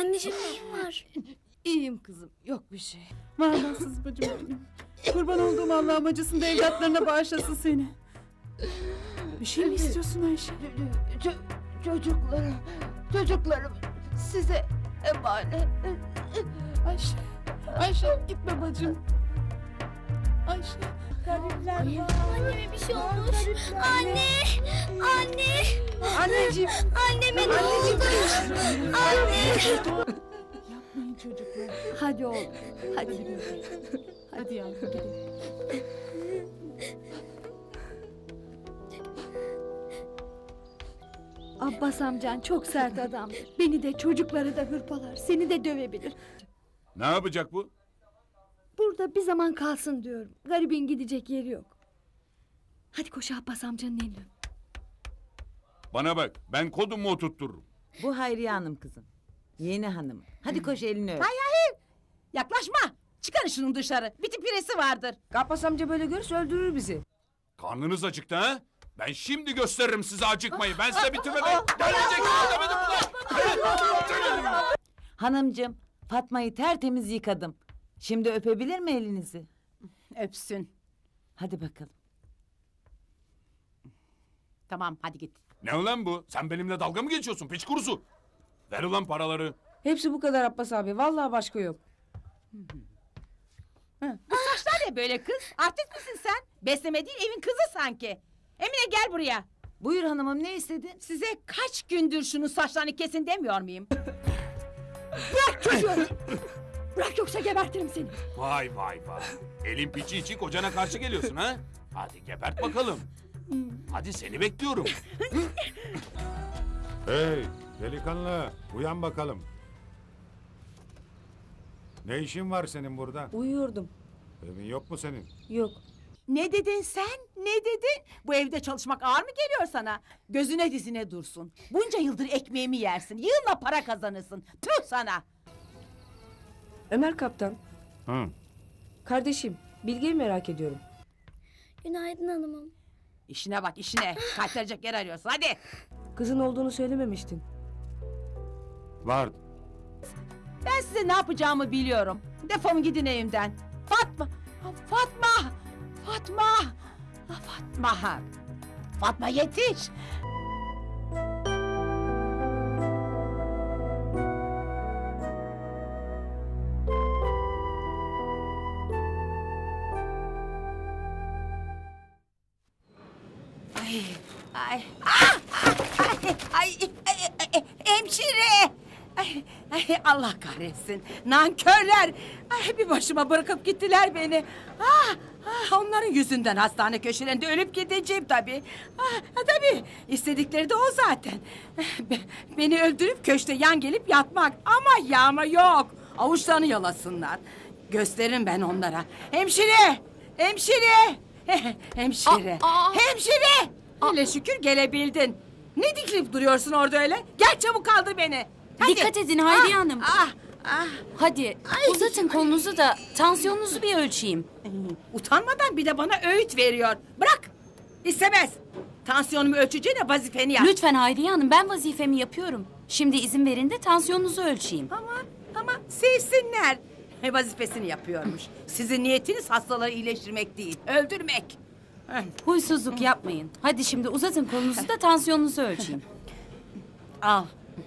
Anneciğim neyin var? İyiyim kızım, yok bir şey. Mahvatsız bacım benim. Kurban olduğum Allah'ım acısında evlatlarına bağışlasın seni. Bir şey mi istiyorsun Ayşe? Çocuklarım size emanet. Ayşe, Ayşe gitme bacım. Ayşe. Anneme bir şey olmuş. Anne! Anne! Anneciğim. Anneme ne oldu? Anne! Yapmayın çocuklar. Hadi oğlum, hadi. Hadi yavrum gidelim. Abbas amcan çok sert adamdır. Beni de çocukları da hırpalar. Seni de dövebilir. Ne yapacak bu? Burada bir zaman kalsın diyorum. Garibin gidecek yeri yok. Hadi koş Abbas amcanın elini. Bana bak, ben kodumu oturttururum. Bu Hayriye Hanım kızım. Yeni hanım. Hadi koş elini öp. Yaklaşma. Çıkarın şunu dışarı. Bir tip piresi vardır. Abbas amca böyle görürse öldürür bizi. Karnınız acıktı ha? Ben şimdi gösteririm size acıkmayı. Ben size bitirmeden geleceksiniz demedim mi lan? Hanımcığım, Fatma'yı tertemiz yıkadım. Şimdi öpebilir mi elinizi? Öpsün. Hadi bakalım. Tamam hadi git. Ne ulan bu? Sen benimle dalga mı geçiyorsun piç kurusu? Ver ulan paraları. Hepsi bu kadar Abbas abi. Vallahi başka yok. Bu saçlar ne böyle kız? Artist misin sen? Besleme değil evin kızı sanki. Emine gel buraya. Buyur hanımım, ne istedin? Size kaç gündür şunun saçlarını kesin demiyor muyum? Bırak çocuğu! Bırak yoksa gebertirim seni. Vay vay vay. Elin piçi için kocana karşı geliyorsun ha? Hadi gebert bakalım. Hadi seni bekliyorum. Hey delikanlı, uyan bakalım. Ne işin var senin burada? Uyuyordum. Evin yok mu senin? Yok. Ne dedin sen? Ne dedin? Bu evde çalışmak ağır mı geliyor sana? Gözüne dizine dursun. Bunca yıldır ekmeğimi yersin. Yığınla para kazanırsın. Tüh sana. Ömer kaptan. Hı. Kardeşim, Bilge'yi merak ediyorum. Günaydın hanımım. İşine bak işine. Kaytaracak yer arıyorsun hadi. Kızın olduğunu söylememiştin. Vardı. Ben size ne yapacağımı biliyorum. Defolun gidin evimden. Fatma! Fatma! Fatma! Fatma! Fatma yetiş! Ay, hemşire! Allah kahretsin. Nankörler! Bir başıma bırakıp gittiler beni. Onların yüzünden hastane köşelerinde ölüp gideceğim tabii. Tabii istedikleri de o zaten. Beni öldürüp köşte yan gelip yatmak. Ama yağma yok. Avuçlarını yalasınlar. Gösteririm ben onlara. Hemşire! Hemşire! Hemşire! Hemşire! Hele şükür gelebildin. Ne dikilip duruyorsun orada öyle? Gel çabuk kaldır beni. Hadi. Dikkat edin Hayriye Hanım. Hadi uzatın kolunuzu da tansiyonunuzu bir ölçeyim. Utanmadan bir de bana öğüt veriyor. Bırak. İstemez. Tansiyonumu ölçeceğine vazifeni yap. Lütfen Hayriye Hanım, ben vazifemi yapıyorum. Şimdi izin verin de tansiyonunuzu ölçeyim. Ama sevsinler. Vazifesini yapıyormuş. Sizin niyetiniz hastalığı iyileştirmek değil, öldürmek. Huysuzluk yapmayın. Hadi şimdi uzatın kolunuzu da tansiyonunuzu ölçeyim. Al.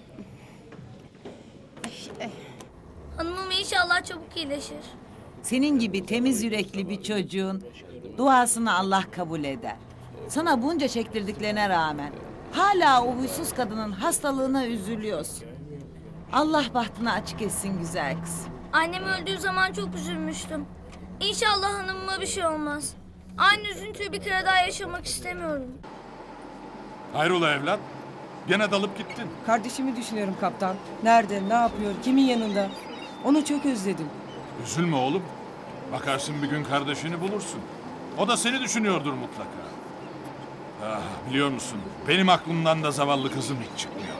Hanımım inşallah çabuk iyileşir. Senin gibi temiz yürekli bir çocuğun duasını Allah kabul eder. Sana bunca çektirdiklerine rağmen hala o huysuz kadının hastalığına üzülüyorsun. Allah bahtını açık etsin güzel kız. Annem öldüğü zaman çok üzülmüştüm. İnşallah hanımıma bir şey olmaz. Aynı üzüntüyü bir kere daha yaşamak istemiyorum. Hayrola evlat? Gene dalıp gittin. Kardeşimi düşünüyorum kaptan. Nerede, ne yapıyor, kimin yanında? Onu çok özledim. Üzülme oğlum. Bakarsın bir gün kardeşini bulursun. O da seni düşünüyordur mutlaka. Biliyor musun? Benim aklımdan da zavallı kızım hiç çıkmıyor.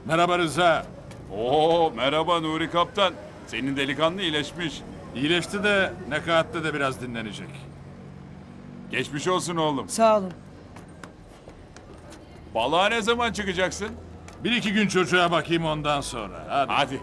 Merhaba Rıza. Oo, merhaba Nuri Kaptan. Senin delikanlı iyileşmiş. İyileşti de Nekaat'te de biraz dinlenecek. Geçmiş olsun oğlum. Sağ olun. Balığa ne zaman çıkacaksın? 1-2 gün çocuğa bakayım ondan sonra. Hadi. Hadi.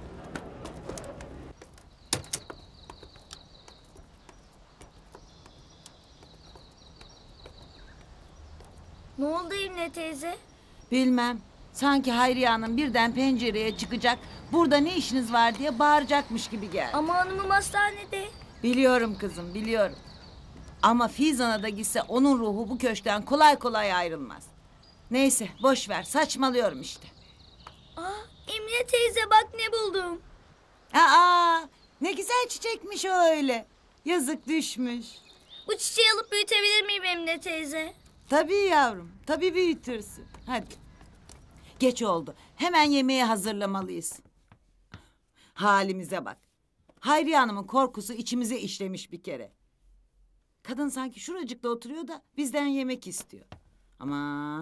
Ne oldu Emine teyze? Bilmem. Sanki Hayriye Hanım birden pencereye çıkacak, burada ne işiniz var diye bağıracakmış gibi geldi. Ama hanımım hastanede. Biliyorum kızım, biliyorum. Ama Fizan'a da gitse onun ruhu bu köşkten kolay kolay ayrılmaz. Neyse, boş ver, saçmalıyorum işte. Emine teyze bak ne buldum. Aa, ne güzel çiçekmiş o öyle. Yazık düşmüş. Bu çiçeği alıp büyütebilir miyim Emine teyze? Tabii yavrum, tabii büyütürsün. Hadi. Geç oldu. Hemen yemeği hazırlamalıyız. Halimize bak. Hayriye Hanım'ın korkusu içimize işlemiş bir kere. Kadın sanki şuracıkta oturuyor da bizden yemek istiyor. Aman.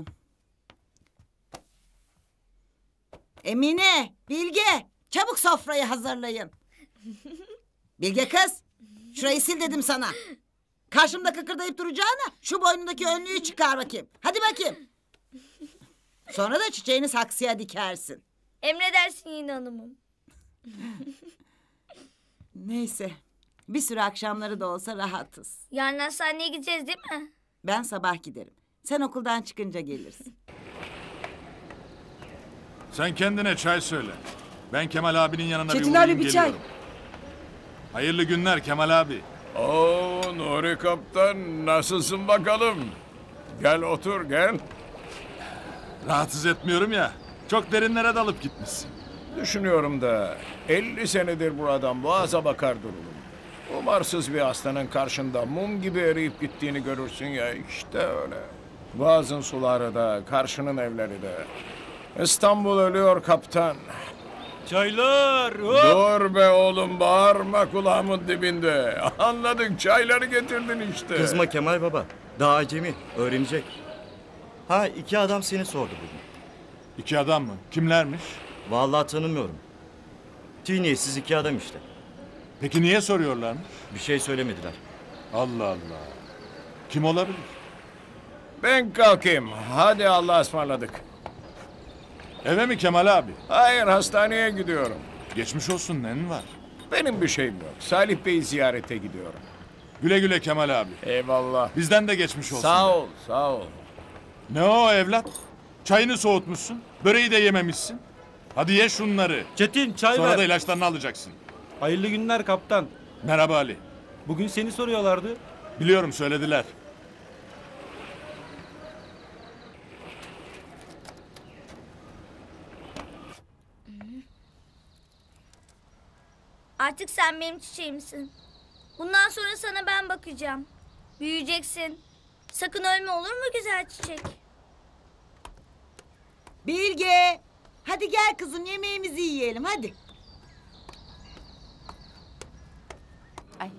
Emine, Bilge, çabuk sofrayı hazırlayın. Bilge kız, şurayı sil dedim sana. Karşımda kıkırdayıp duracağına şu boynundaki önlüğü çıkar bakayım. Hadi bakayım. Sonra da çiçeğini saksıya dikersin. Emredersin yine hanımım. Neyse, bir sürü akşamları da olsa rahatız. Yarın hastaneye gideceğiz değil mi? Ben sabah giderim. Sen okuldan çıkınca gelirsin. Sen kendine çay söyle. Ben Kemal abinin yanına Çetin bir uğrayayım abi bir çay. geliyorum. Hayırlı günler Kemal abi. Oo, Nuri Kaptan nasılsın bakalım? Gel otur gel. Rahatsız etmiyorum ya. Çok derinlere dalıp gitmişsin. Düşünüyorum da 50 senedir buradan boğaza bakar dururum. Umarsız bir hastanın karşında mum gibi eriyip gittiğini görürsün ya, işte öyle. Boğazın suları da, karşının evleri de. İstanbul ölüyor kaptan. Çaylar! Dur be oğlum, bağırma kulağımın dibinde. Anladık, çayları getirdin işte. Kızma Kemal baba. Daha acemi. Öğrenecek. Ha, 2 adam seni sordu bugün. 2 adam mı? Kimlermiş? Vallahi tanımıyorum. Tiniyetsiz 2 adam işte. Peki niye soruyorlarmış? Bir şey söylemediler. Allah Allah. Kim olabilir? Ben kalkayım. Hadi Allah'a ısmarladık. Eve mi Kemal abi? Hayır, hastaneye gidiyorum. Geçmiş olsun, neyin var? Benim bir şeyim yok. Salih Bey'i ziyarete gidiyorum. Güle güle Kemal abi. Eyvallah. Bizden de geçmiş olsun. Sağ ol, sağ ol. Ne o evlat? Çayını soğutmuşsun. Böreği de yememişsin. Hadi ye şunları. Çetin çay Sonra ver. da ilaçlarını alacaksın. Hayırlı günler kaptan. Merhaba Ali. Bugün seni soruyorlardı. Biliyorum, söylediler. Artık sen benim çiçeğimsin. Bundan sonra sana ben bakacağım. Büyüyeceksin. Sakın ölme, olur mu güzel çiçek? Bilge, hadi gel kızım yemeğimizi yiyelim hadi. Ay,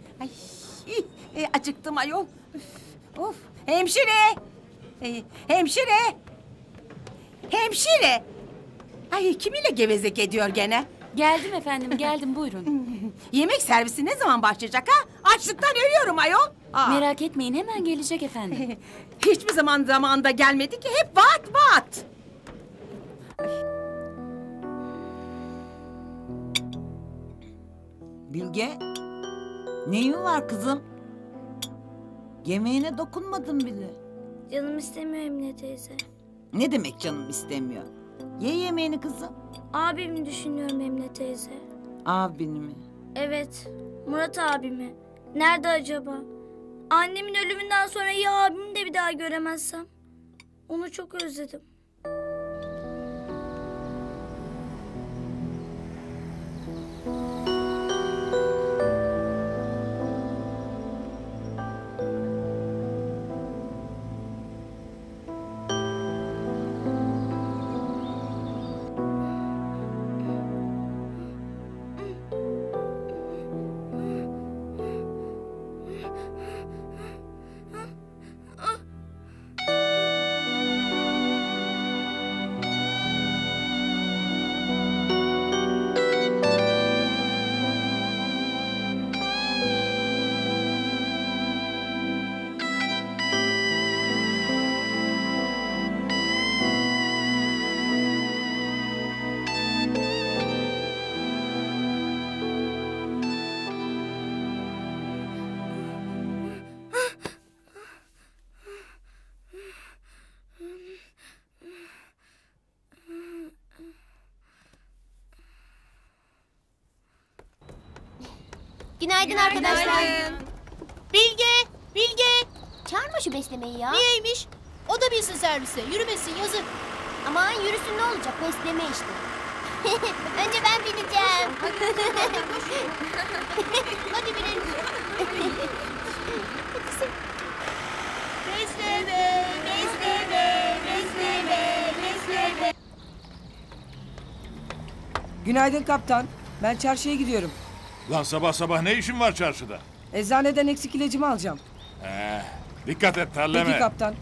acıktım ayol. Of, hemşire! Hemşire! Hemşire! Ay, kimiyle gevezek ediyor gene? Geldim efendim, geldim buyurun. Yemek servisi ne zaman başlayacak ha? Açlıktan ölüyorum ayol. Merak etmeyin, hemen gelecek efendim. Hiçbir zaman zamanında gelmedi ki, hep vaat vaat. Bilge, neyin var kızım? Yemeğine dokunmadın bile. Canım istemiyor Emine teyze. Ne demek canım istemiyor? Ye yemeğini kızım. Abimi düşünüyorum Emine teyze. Abini mi? Evet, Murat abimi. Nerede acaba? Annemin ölümünden sonra ya abimi de bir daha göremezsem? Onu çok özledim. Günaydın arkadaşlar. Bilge. Çağırma şu beslemeyi ya. Niyeymiş? O da bilsin servise. Yürümesin yazık. Aman yürüsün ne olacak, besleme işte. Önce ben bineceğim. Hadi binelim. Besleme. Günaydın kaptan. Ben çarşıya gidiyorum. Lan sabah sabah ne işin var çarşıda? Eczaneden eksik ilacımı alacağım. Dikkat et terleme. Peki kaptan.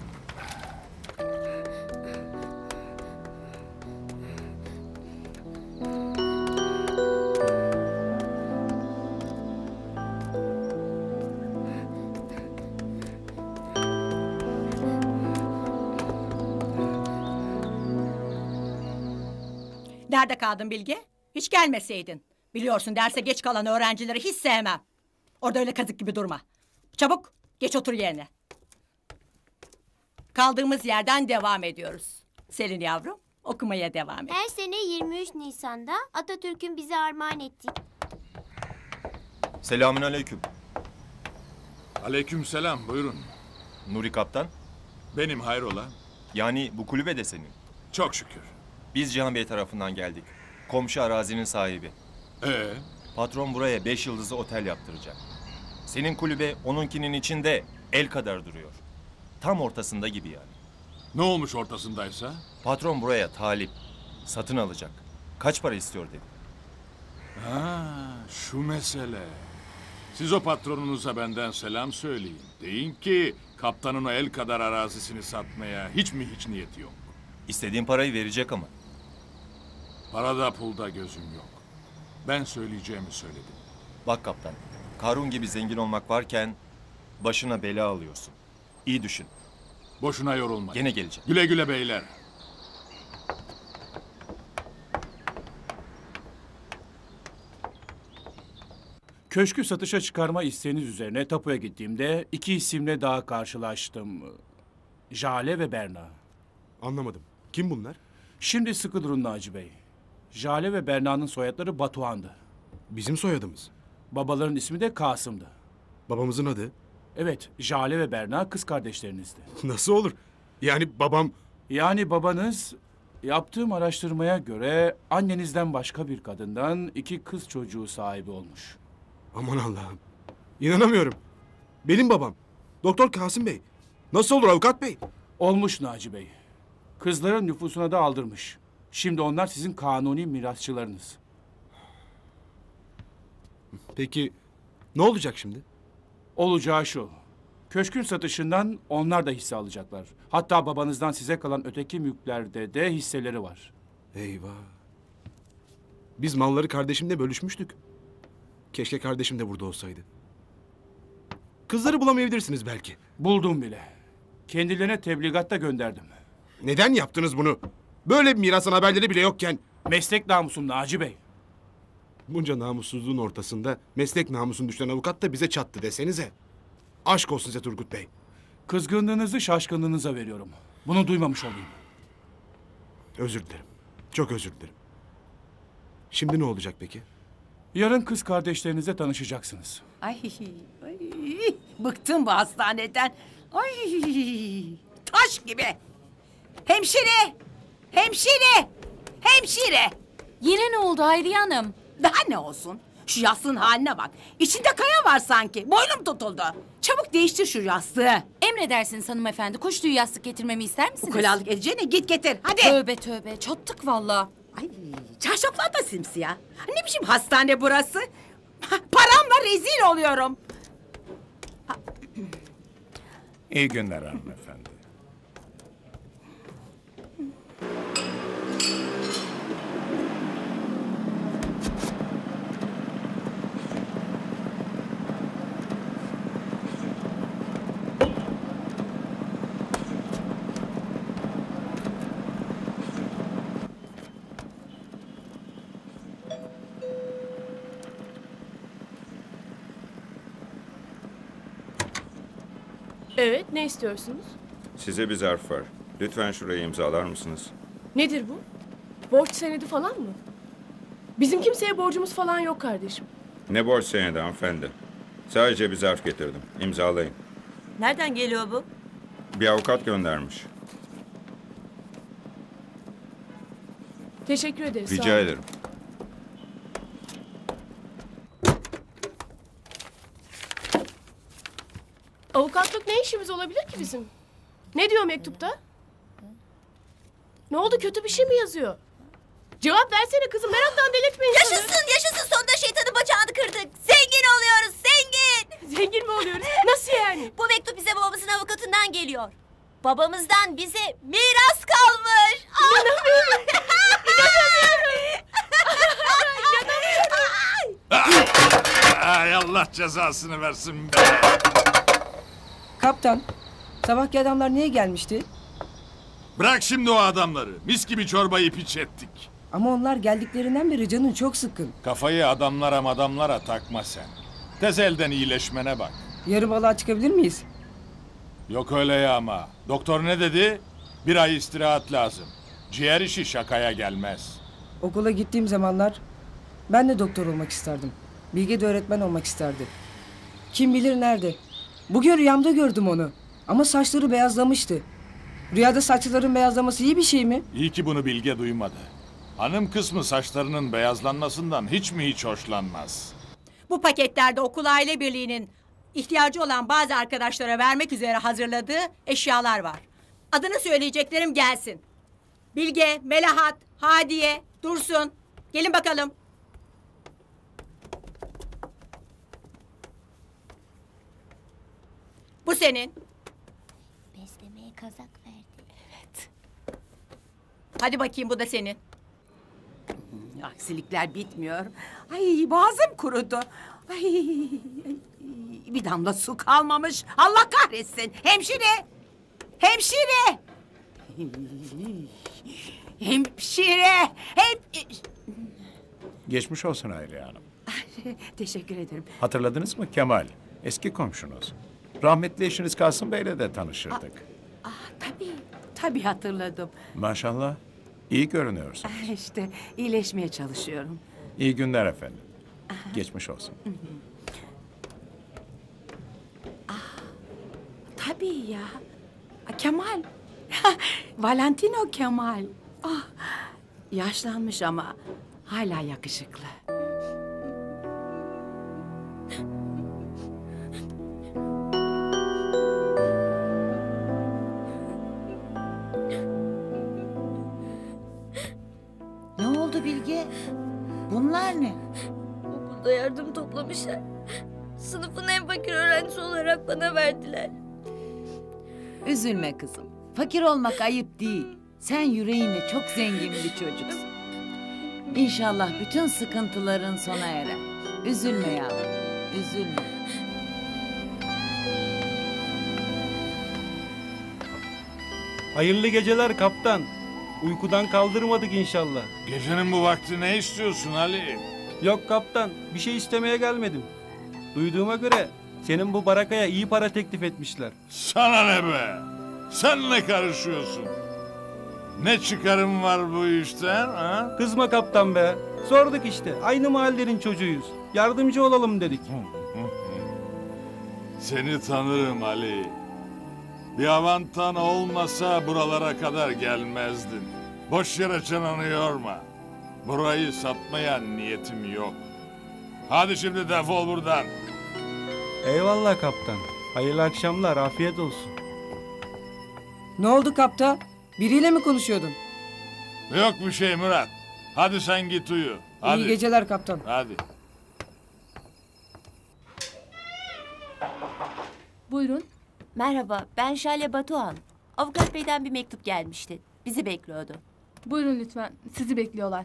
Nerede kaldın Bilge? Hiç gelmeseydin. Biliyorsun derse geç kalan öğrencileri hiç sevmem. Orada öyle kazık gibi durma. Çabuk geç otur yerine. Kaldığımız yerden devam ediyoruz. Selin yavrum okumaya devam et. Her sene 23 Nisan'da Atatürk'ün bize armağan ettiği... Selamünaleyküm. Aleykümselam, buyurun. Nuri Kaptan. Benim, hayrola? Yani bu kulübe de senin. Çok şükür. Biz Cihan Bey tarafından geldik. Komşu arazinin sahibi. Patron buraya 5 yıldızlı otel yaptıracak. Senin kulübe onunkinin içinde el kadar duruyor. Tam ortasında gibi yani. Ne olmuş ortasındaysa? Patron buraya talip. Satın alacak. Kaç para istiyor dedi. Şu mesele. Siz o patronunuza benden selam söyleyin. Deyin ki kaptanın o el kadar arazisini satmaya hiç niyeti yok. İstediğin parayı verecek ama. Parada pulda gözüm yok. Ben söyleyeceğimi söyledim. Bak kaptan, Karun gibi zengin olmak varken başına bela alıyorsun. İyi düşün. Boşuna yorulma. Gene geleceğim. Güle güle beyler. Köşkü satışa çıkarma isteğiniz üzerine tapuya gittiğimde 2 isimle daha karşılaştım. Jale ve Berna. Anlamadım. Kim bunlar? Şimdi sıkı durun Naci Bey. Jale ve Berna'nın soyadları Batuhan'dı. Bizim soyadımız. Babaların ismi de Kasım'dı. Babamızın adı? Evet, Jale ve Berna kız kardeşlerinizdi. Nasıl olur? Yani babam... Yani babanız, yaptığım araştırmaya göre annenizden başka bir kadından 2 kız çocuğu sahibi olmuş. Aman Allah'ım. İnanamıyorum. Benim babam. Doktor Kasım Bey. Nasıl olur avukat bey? Olmuş Naci Bey. Kızların nüfusuna da aldırmış. Şimdi onlar sizin kanuni mirasçılarınız. Peki ne olacak şimdi? Olacağı şu. Köşkün satışından onlar da hisse alacaklar. Hatta babanızdan size kalan öteki mülklerde de hisseleri var. Eyvah. Biz malları kardeşimle bölüşmüştük. Keşke kardeşim de burada olsaydı. Kızları bulamayabilirsiniz belki. Buldum bile. Kendilerine tebligat da gönderdim. Neden yaptınız bunu? Böyle bir mirasın haberleri bile yokken. Meslek namusum Naci Bey. Bunca namussuzluğun ortasında meslek namusunu düşen avukat da bize çattı desenize. Aşk olsun size Turgut Bey. Kızgınlığınızı şaşkınlığınıza veriyorum. Bunu duymamış olayım. Özür dilerim. Çok özür dilerim. Şimdi ne olacak peki? Yarın kız kardeşlerinizle tanışacaksınız. Ay, bıktım bu hastaneden. Ay, taş gibi. Hemşire! Hemşire! Yine ne oldu Hayriye Hanım? Daha ne olsun? Şu yastığın haline bak. İçinde kaya var sanki. Boynum tutuldu. Çabuk değiştir şu yastığı. Emredersiniz hanımefendi. Kuş tüyü yastık getirmemi ister misiniz? Ukalalık edeceğine git getir. Hadi. Tövbe. Çattık valla. Ay, çarşaflar da simsiyah. Ne biçim hastane burası? Paramla rezil oluyorum. İyi günler hanımefendi. Evet, ne istiyorsunuz? Size bir zarf var. Lütfen şurayı imzalar mısınız? Nedir bu? Borç senedi falan mı? Bizim kimseye borcumuz falan yok kardeşim. Ne borç senedi hanımefendi? Sadece bir zarf getirdim. İmzalayın. Nereden geliyor bu? Bir avukat göndermiş. Teşekkür ederiz. sağ Rica olun. ederim. Avukatlık ne işimiz olabilir ki bizim? Ne diyor mektupta? Ne oldu, kötü bir şey mi yazıyor? Cevap versene kızım, meraktan delirtme insanı. Yaşasın sonunda şeytanın bacağını kırdık. Zengin oluyoruz, zengin. Zengin mi oluyoruz? Nasıl yani? Bu mektup bize babamızın avukatından geliyor. Babamızdan bize miras kalmış. İnanamıyorum. Ay Allah cezasını versin be. Kaptan, sabahki adamlar niye gelmişti? Bırak şimdi o adamları. Mis gibi çorbayı piç ettik. Ama onlar geldiklerinden beri canın çok sıkkın. Kafayı adamlara takma sen. Tez elden iyileşmene bak. Yarın balığa çıkabilir miyiz? Yok öyle ya ama. Doktor ne dedi? 1 ay istirahat lazım. Ciğer işi şakaya gelmez. Okula gittiğim zamanlar ben de doktor olmak isterdim. Bilge de öğretmen olmak isterdi. Kim bilir nerede. Bugün rüyamda gördüm onu. Ama saçları beyazlamıştı. Rüyada saçların beyazlaması iyi bir şey mi? İyi ki bunu Bilge duymadı. Hanım kısmı saçlarının beyazlanmasından hiç hoşlanmaz. Bu paketlerde okul aile birliğinin ihtiyacı olan bazı arkadaşlara vermek üzere hazırladığı eşyalar var. Adını söyleyeceklerim gelsin. Bilge, Melahat, Hadiye, Dursun. Gelin bakalım. Bu senin. Beslemeye kazak verdi. Evet. Hadi bakayım bu da senin. Aksilikler bitmiyor. Ay boğazım kurudu. Ay, bir damla su kalmamış. Allah kahretsin. Hemşire! Hemşire! Hemşire! Geçmiş olsun Hayriye Hanım. Teşekkür ederim. Hatırladınız mı Kemal? Eski komşunuz. Rahmetli eşiniz Kasım Bey'le de tanışırdık. Tabii hatırladım. Maşallah. İyi görünüyorsun. İşte iyileşmeye çalışıyorum. İyi günler efendim. Geçmiş olsun. Tabii ya. Kemal. Valentino Kemal. Yaşlanmış ama hala yakışıklı. Ne oldu Bilge? Bunlar ne? Okulda yardım toplamışlar. Sınıfın en fakir öğrencisi olarak bana verdiler. Üzülme kızım. Fakir olmak ayıp değil. Sen yüreğinle çok zengin bir çocuksun. İnşallah bütün sıkıntıların sona erer. Üzülme yavrum, üzülme. Hayırlı geceler kaptan. Uykudan kaldırmadık inşallah. Gecenin bu vakti ne istiyorsun Ali? Yok kaptan, bir şey istemeye gelmedim. Duyduğuma göre senin bu barakaya iyi para teklif etmişler. Sana ne be? Sen ne karışıyorsun? Ne çıkarım var bu işten ha? Kızma kaptan be. Sorduk işte. Aynı mahallenin çocuğuyuz. Yardımcı olalım dedik. Seni tanırım Ali. Bir avantan olmasa buralara kadar gelmezdin. Boş yere çeneni yorma. Burayı satmaya niyetim yok. Hadi şimdi defol buradan. Eyvallah kaptan. Hayırlı akşamlar, afiyet olsun. Ne oldu kaptan? Biriyle mi konuşuyordun? Yok bir şey Murat. Hadi sen git uyu. Hadi. İyi geceler kaptan. Hadi. Buyurun. Merhaba, ben Şale Batuhan. Avukat beyden bir mektup gelmişti. Bizi bekliyordu. Buyurun lütfen. Sizi bekliyorlar.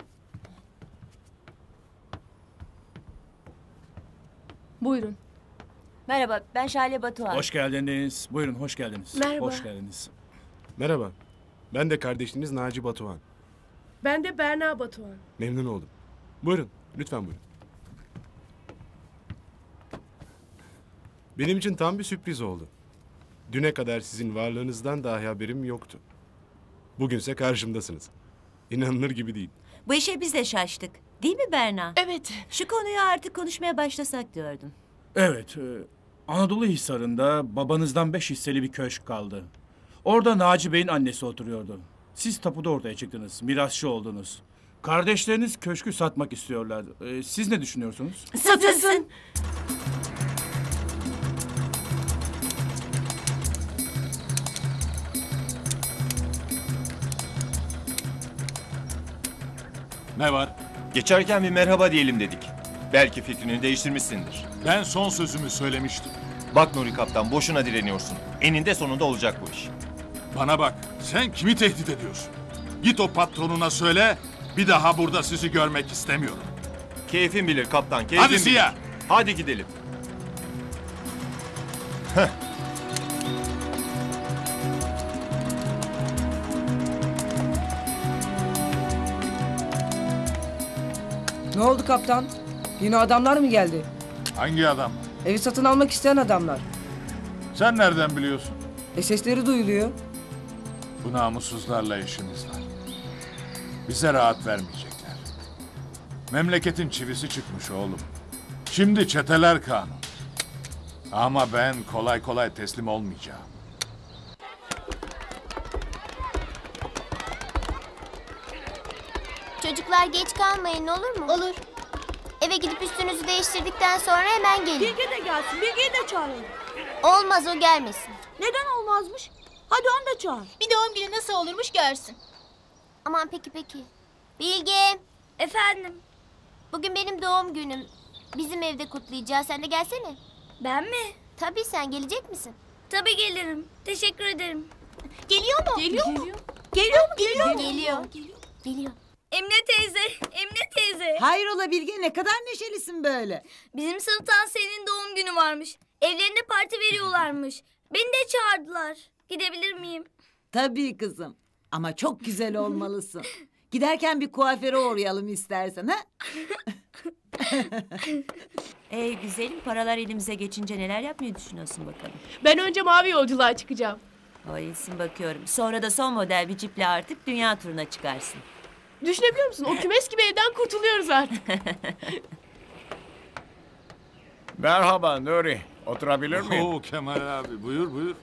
Buyurun. Merhaba, ben Şale Batuhan. Hoş geldiniz. Buyurun, hoş geldiniz. Merhaba. Hoş geldiniz. Merhaba. Ben de kardeşiniz Naci Batuhan. Ben de Berna Batuhan. Memnun oldum. Buyurun, lütfen buyurun. Benim için tam bir sürpriz oldu. Düne kadar sizin varlığınızdan dahi haberim yoktu. Bugünse karşımdasınız. İnanılır gibi değil. Bu işe biz de şaştık. Değil mi Berna? Evet. Şu konuyu artık konuşmaya başlasak diyordun. Evet, Anadolu Hisarı'nda babanızdan 5 hisseli bir köşk kaldı. Orada Naci Bey'in annesi oturuyordu. Siz tapuda ortaya çıktınız, mirasçı oldunuz. Kardeşleriniz köşkü satmak istiyorlar. Siz ne düşünüyorsunuz? Satılsın. Ne var? Geçerken bir merhaba diyelim dedik. Belki fikrini değiştirmişsindir. Ben son sözümü söylemiştim. Bak Nuri Kaptan, boşuna direniyorsun. Eninde sonunda olacak bu iş. Bana bak, sen kimi tehdit ediyorsun? Git o patronuna söyle, bir daha burada sizi görmek istemiyorum. Keyfin bilir kaptan, keyfin Hadi bilir. Ziya! Hadi gidelim. Ne oldu kaptan? Yine adamlar mı geldi? Hangi adam? Evi satın almak isteyen adamlar. Sen nereden biliyorsun? Sesleri duyuluyor. Bu namussuzlarla işimiz var. Bize rahat vermeyecekler. Memleketin çivisi çıkmış oğlum. Şimdi çeteler kanun. Ama ben kolay kolay teslim olmayacağım. Çocuklar geç kalmayın, olur mu? Olur. Eve gidip üstünüzü değiştirdikten sonra hemen gelin. Bilge de gelsin. Bilge'yi de çağıralım. Olmaz, o gelmesin. Neden olmazmış? Hadi onu da çağır. Bir doğum günü nasıl olurmuş görsün. Aman peki. Bilge. Efendim? Bugün benim doğum günüm. Bizim evde kutlayacağız. Sen de gelsene. Ben mi? Tabii, sen gelecek misin? Tabii gelirim. Teşekkür ederim. Geliyor mu? Geliyor. Emine teyze. Hayrola Bilge, ne kadar neşelisin böyle? Bizim sınıftan senin doğum günü varmış. Evlerinde parti veriyorlarmış. Beni de çağırdılar. Gidebilir miyim? Tabii kızım. Ama çok güzel olmalısın. Giderken bir kuaföre uğrayalım istersen ha? Güzelim, paralar elimize geçince neler yapmayı düşünüyorsun bakalım? Ben önce mavi yolculuğa çıkacağım. O iyisin bakıyorum. Sonra da son model bir ciple artık dünya turuna çıkarsın. Düşünebiliyor musun? O kümes gibi evden kurtuluyoruz artık. Merhaba Nuri. Oturabilir miyim? Oo Kemal abi, buyur.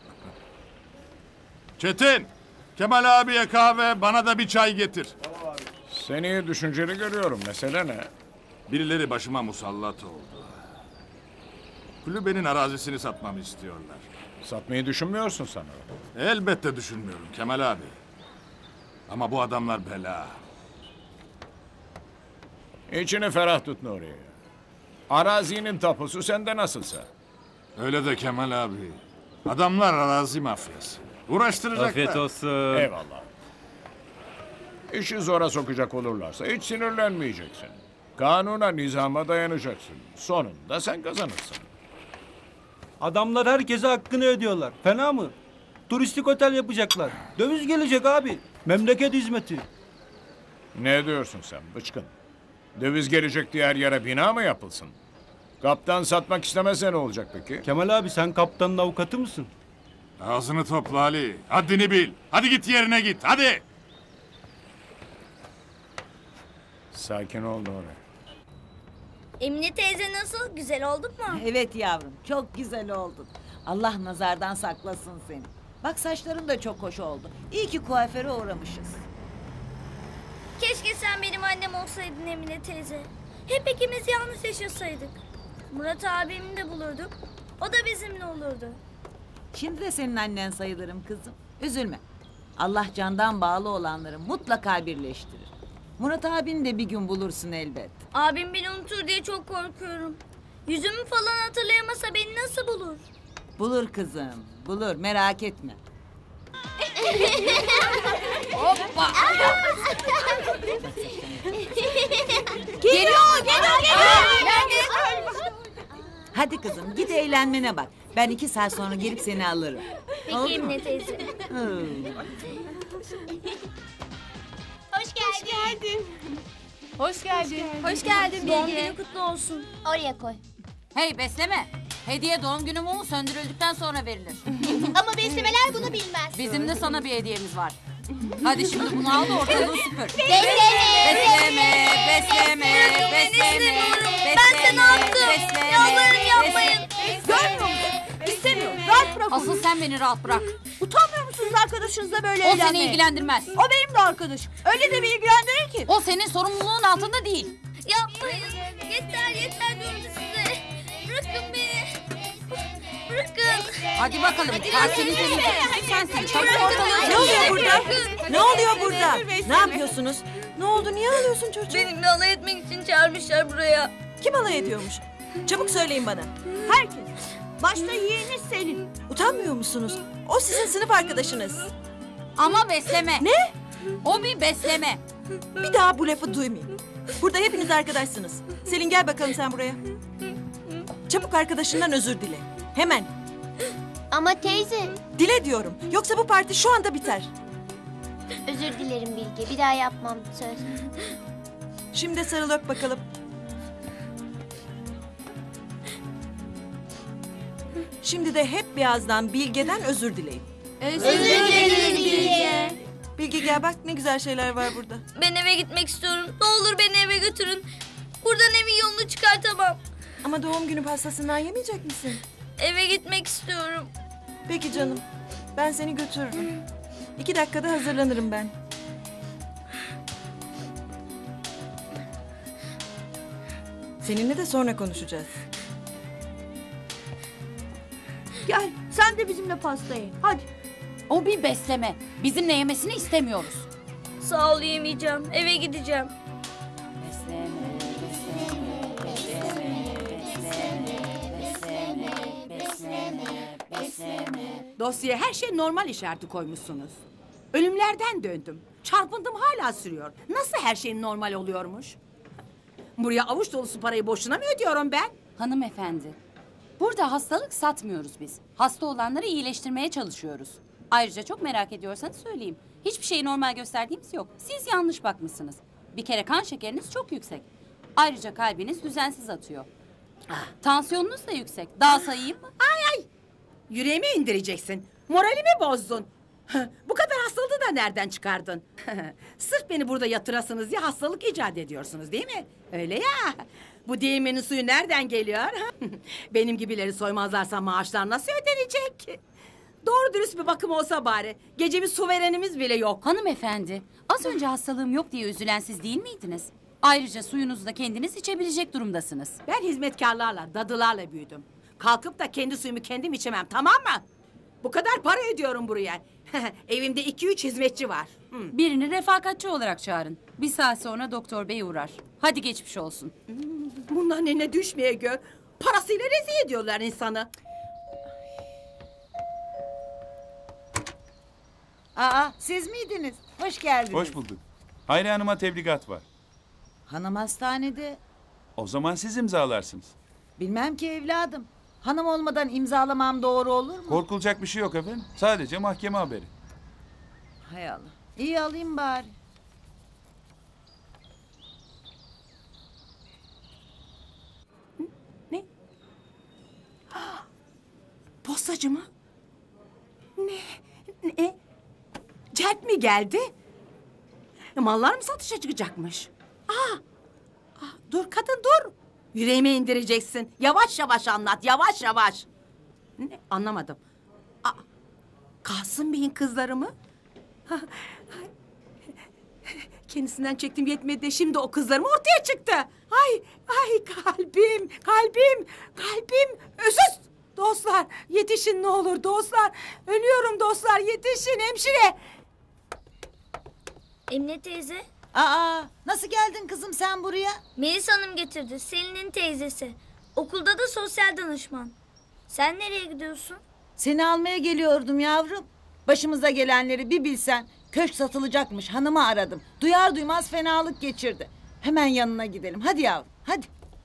Çetin, Kemal abiye kahve, bana da bir çay getir. Seni düşünceli görüyorum. Mesele ne? Birileri başıma musallat oldu. Kulübenin arazisini satmamı istiyorlar. Satmayı düşünmüyorsun sanırım. Elbette düşünmüyorum Kemal abi. Ama bu adamlar bela. İçini ferah tut Nuri. Arazinin tapusu sende nasılsa. Öyle de Kemal abi. Adamlar arazi mafyası. Uğraştıracaklar. Afiyet olsun. Eyvallah. İşi zora sokacak olurlarsa hiç sinirlenmeyeceksin. Kanuna, nizama dayanacaksın. Sonunda sen kazanırsın. Adamlar herkese hakkını ödüyorlar. Fena mı? Turistik otel yapacaklar. Döviz gelecek abi. Memleket hizmeti. Ne diyorsun sen bıçkın? Döviz gelecek diye her yere bina mı yapılsın? Kaptan satmak istemezse ne olacak peki? Kemal abi, sen kaptanın avukatı mısın? Ağzını topla Ali. Haddini bil. Hadi git yerine git. Hadi. Sakin ol Nuri. Emine teyze nasıl? Güzel olduk mu? Evet yavrum, çok güzel oldun. Allah nazardan saklasın seni. Bak saçların da çok hoş oldu. İyi ki kuaföre uğramışız. Keşke sen benim annem olsaydın Emine teyze. Hep ikimiz yalnız yaşasaydık. Murat abimi de bulurduk. O da bizimle olurdu. Şimdi de senin annen sayılırım kızım. Üzülme. Allah candan bağlı olanları mutlaka birleştirir. Murat abini de bir gün bulursun elbet. Abim beni unutur diye çok korkuyorum. Yüzümü falan hatırlayamasa beni nasıl bulur? Bulur kızım, bulur, merak etme. Hoppa! Geliyor. Hadi kızım, git eğlenmene bak. Ben 2 saat sonra gelip seni alırım. Peki Emine teyze. Hoş geldin Doğum Bilge. günü kutlu olsun. Oraya koy. Hey besleme. Hediye doğum günü mumu söndürüldükten sonra verilir. Ama beslemeler bunu bilmez. Bizim de sana bir hediyemiz var. Hadi şimdi bunu al da ortalığı süpür. Besleme. Ben seni attım. Yalvarırım yapmayın. Görmüyor musun? İstemiyorum. Rahat bırak onu. Asıl sen beni rahat bırak. Utanmıyor musunuz arkadaşınızla böyle O evlenmeye? seni ilgilendirmez. O benim de arkadaşım. Öyle de bir ilgilendirir ki. O senin sorumluluğun altında değil. Yapmayın. Yeter diyorum size. Bırakın beni. Bırakın. Hadi bakalım. Senin sensin. Çabuk ortalığı. Ne oluyor burada? Ne oluyor burada? Ne yapıyorsunuz? Ne oldu? Niye ağlıyorsun çocuğum? Benimle alay etmek için çağırmışlar buraya. Kim alay ediyormuş? Çabuk söyleyin bana. Herkes. Başta yeğeniz Selin. Utanmıyor musunuz? O sizin sınıf arkadaşınız. Ama besleme. Ne? O bir besleme. Bir daha bu lafı duymayayım. Burada hepiniz arkadaşsınız. Selin gel bakalım sen buraya. Çabuk arkadaşından özür dile. Hemen. Ama teyze. Dile diyorum. Yoksa bu parti şu anda biter. Özür dilerim Bilge. Bir daha yapmam söz. Şimdi sarıl öp bakalım. Şimdi de hep birazdan Bilge'den özür dileyin. Özür dileriz Bilge. Bilge gel bak ne güzel şeyler var burada. Ben eve gitmek istiyorum. Ne olur beni eve götürün. Buradan evin yolunu çıkartamam. Ama doğum günü pastasından yemeyecek misin? Eve gitmek istiyorum. Peki canım. Ben seni götürürüm. 2 dakikada hazırlanırım ben. Seninle de sonra konuşacağız. Gel sen de bizimle pasta ye. Hadi. O bir besleme. Bizimle yemesini istemiyoruz. Sağ ol yemeyeceğim. Eve gideceğim. Dosyaya her şey normal işareti koymuşsunuz. Ölümlerden döndüm. Çarpındım hala sürüyor. Nasıl her şey normal oluyormuş? Buraya avuç dolusu parayı boşuna mı ödüyorum ben? Hanımefendi, burada hastalık satmıyoruz biz. Hasta olanları iyileştirmeye çalışıyoruz. Ayrıca çok merak ediyorsanız söyleyeyim. Hiçbir şeyi normal gösterdiğimiz yok. Siz yanlış bakmışsınız. Bir kere kan şekeriniz çok yüksek. Ayrıca kalbiniz düzensiz atıyor. Tansiyonunuz da yüksek. Daha sayayım mı? Ay! Yüreğime indireceksin. Moralimi bozdun. Bu kadar hastalığı da nereden çıkardın? Sırf beni burada yatırasınız diye hastalık icat ediyorsunuz değil mi? Öyle ya. Bu değirmenin suyu nereden geliyor? Benim gibileri soymazlarsa maaşlar nasıl ödenecek? Doğru dürüst bir bakım olsa bari. Gece bir su verenimiz bile yok. Hanımefendi, az önce hastalığım yok diye üzülen siz değil miydiniz? Ayrıca suyunuzu da kendiniz içebilecek durumdasınız. Ben hizmetkarlarla, dadılarla büyüdüm. Kalkıp da kendi suyumu kendim içemem, tamam mı? Bu kadar para ödüyorum buraya. Evimde 2-3 hizmetçi var. Birini refakatçi olarak çağırın. Bir saat sonra doktor bey uğrar. Hadi geçmiş olsun. Bunların eline düşmeye gör. Parasıyla rezil ediyorlar insanı. Aa, siz miydiniz? Hoş geldiniz. Hoş bulduk. Hayri Hanım'a tebligat var. Hanım hastanede. O zaman siz imzalarsınız. Bilmem ki evladım. Hanım olmadan imzalamam doğru olur mu? Korkulacak bir şey yok efendim. Sadece mahkeme haberi. Hay Allah. İyi alayım bari. Ne? Postacı mı? Ne? Celp mi geldi? Mallar mı satışa çıkacakmış? Dur kadın dur. Yüreğime indireceksin. Yavaş yavaş anlat, yavaş yavaş. Ne? Anlamadım. Kasım Bey'in kızları mı? Kendisinden çektim yetmedi de şimdi o kızlarım ortaya çıktı. Ay kalbim. Ösüz. Dostlar yetişin ne olur dostlar. Ölüyorum dostlar yetişin hemşire. Emine teyze. Aa, nasıl geldin kızım sen buraya? Melis Hanım getirdi. Selin'in teyzesi. Okulda da sosyal danışman. Sen nereye gidiyorsun? Seni almaya geliyordum yavrum. Başımıza gelenleri bir bilsen. Köşk satılacakmış, hanımı aradım. Duyar duymaz fenalık geçirdi. Hemen yanına gidelim. Hadi yavrum, hadi.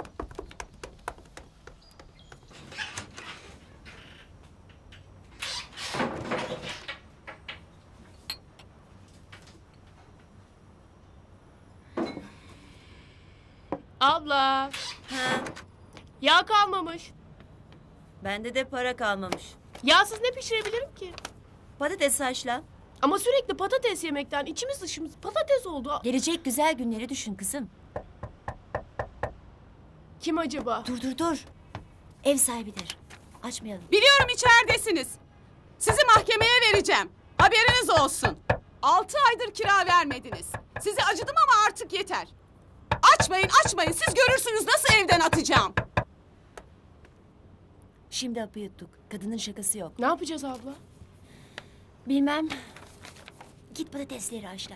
Abla. Yağ kalmamış. Bende de para kalmamış. Yağsız ne pişirebilirim ki? Patates haşla. Ama sürekli patates yemekten içimiz dışımız patates oldu. Gelecek güzel günleri düşün kızım. Kim acaba? Dur. Ev sahibidir. Açmayalım. Biliyorum içeridesiniz. Sizi mahkemeye vereceğim. Haberiniz olsun. 6 aydır kira vermediniz. Size acıdım ama artık yeter. Açmayın. Siz görürsünüz nasıl evden atacağım. Şimdi hapı yuttuk. Kadının şakası yok. Ne yapacağız abla? Bilmem. Git patatesleri haşla.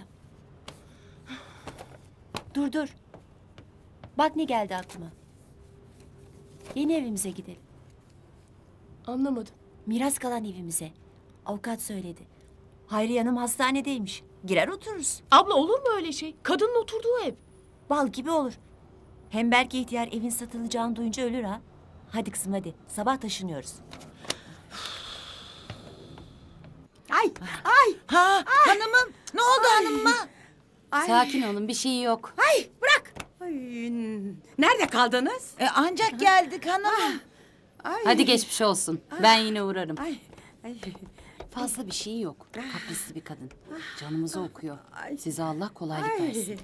Dur. Bak ne geldi aklıma. Yeni evimize gidelim. Anlamadım. Miras kalan evimize. Avukat söyledi. Hayriye Hanım hastanedeymiş. Girer otururuz. Abla olur mu öyle şey? Kadının oturduğu ev. Bal gibi olur. Hem belki ihtiyar evin satılacağını duyunca ölür ha. Hadi kızım hadi. Sabah taşınıyoruz. Ay. Hanımım. Ne oldu hanımıma? Sakin olun, bir şey yok. Ay bırak. Ay, nerede kaldınız? Ancak geldik hanımım. Hadi geçmiş olsun. Ben yine uğrarım. Ay. Fazla bir şey yok. Kaprisli bir kadın. Canımızı okuyor. Size Allah kolaylık versin.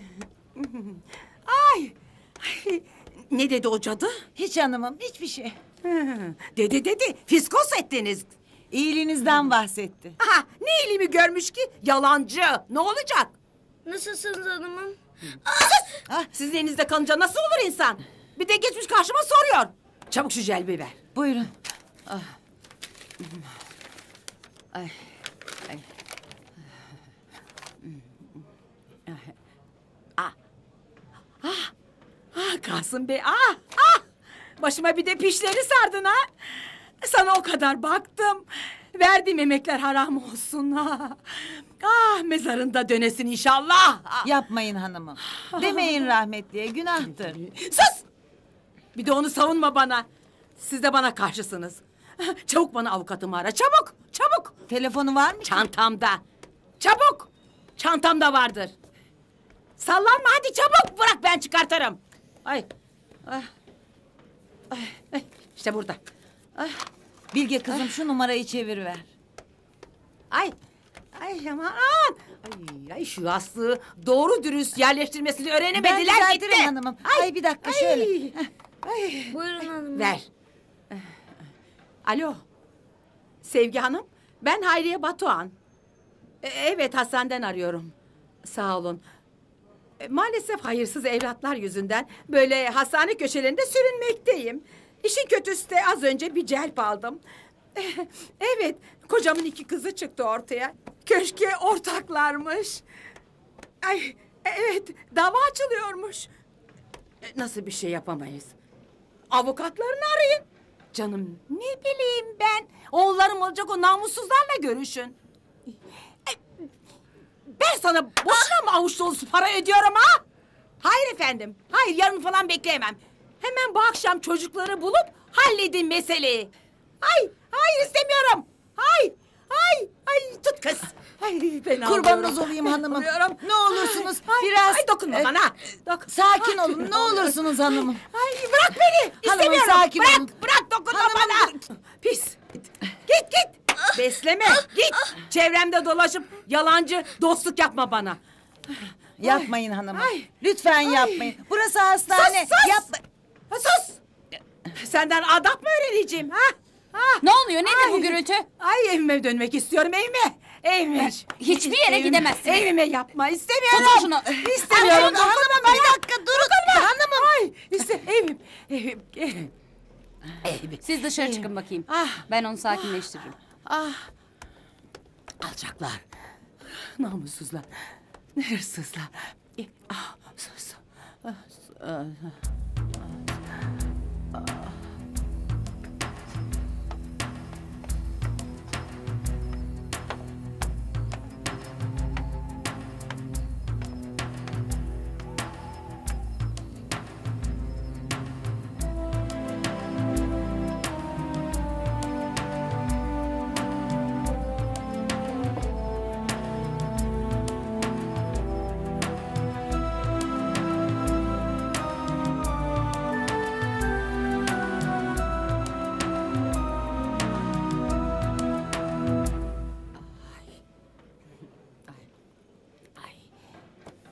Ay. Ne dedi o cadı? Hiç hanımım, hiçbir şey. Dedi. Fiskos ettiniz. İyiliğinizden bahsetti. Aha, ne iyiliğimi görmüş ki? Yalancı. Ne olacak? Nasılsınız hanımım? Sizin elinizde kalınca nasıl olur insan? Bir de geçmiş karşıma soruyor. Çabuk şu celbeyi ver. Buyurun. Kasım Bey. Başıma bir de pişleri sardın ha. Sana o kadar baktım. Verdiğim emekler haram olsun ha. Mezarında dönesin inşallah. Yapmayın hanımım. Demeyin rahmetliye, günahtır. Sus! Bir de onu savunma bana. Siz de bana karşısınız. Çabuk bana avukatımı ara. Çabuk. Telefonu var mı? Çantamda. Çabuk. Çantamda vardır. Sallanma hadi çabuk. Bırak ben çıkartırım. İşte burada. Bilge kızım şu numarayı çeviriver. Ay aman. Ay şu yastığı doğru dürüst yerleştirmesini öğrenemediler Ben gitti. düzeltirim hanımım. Ay bir dakika şöyle. Buyurun hanım. Ver. Alo. Sevgi Hanım. Ben Hayriye Batuhan. Evet hastaneden arıyorum. Sağ olun. Maalesef hayırsız evlatlar yüzünden böyle hastane köşelerinde sürünmekteyim. İşin kötüsü de az önce bir celp aldım. Evet, kocamın 2 kızı çıktı ortaya. Köşke ortaklarmış. Evet, dava açılıyormuş. Nasıl bir şey yapamayız? Avukatlarını arayın. Canım, ne bileyim ben. Oğullarım olacak o namussuzlarla görüşün. Ben sana boşuna mı avuç dolusu para ödüyorum ha? Hayır efendim. Hayır yarın falan bekleyemem. Hemen bu akşam çocukları bulup halledin meseleyi. Hayır istemiyorum. Tut kız. Ben Kurbanınız olayım hanımım. Ne olursunuz biraz... dokunma bana. Sakin olun ne olursunuz hanımım. Bırak beni. Hanımım, İstemiyorum. sakin olun. Bırak dokunma bana. Pis. Git. Besleme. Git. Çevremde dolaşıp yalancı dostluk yapma bana. Yapmayın hanımım. Lütfen yapmayın. Burası hastane. Sus. Sus. Senden adap mı öğreneceğim ha? Ne oluyor? Nedir bu gürültü? Evime dönmek istiyorum evime. Hiçbir yere gidemezsiniz. Evime yapma istemiyorum. Tutun şunu. İstemiyorum. Hanımım bir dakika durun. Hanımım. Evim. Siz dışarı çıkın bakayım. Ben onu sakinleştiririm. Alçaklar. Namussuzlar. Hırsızlar. Sus.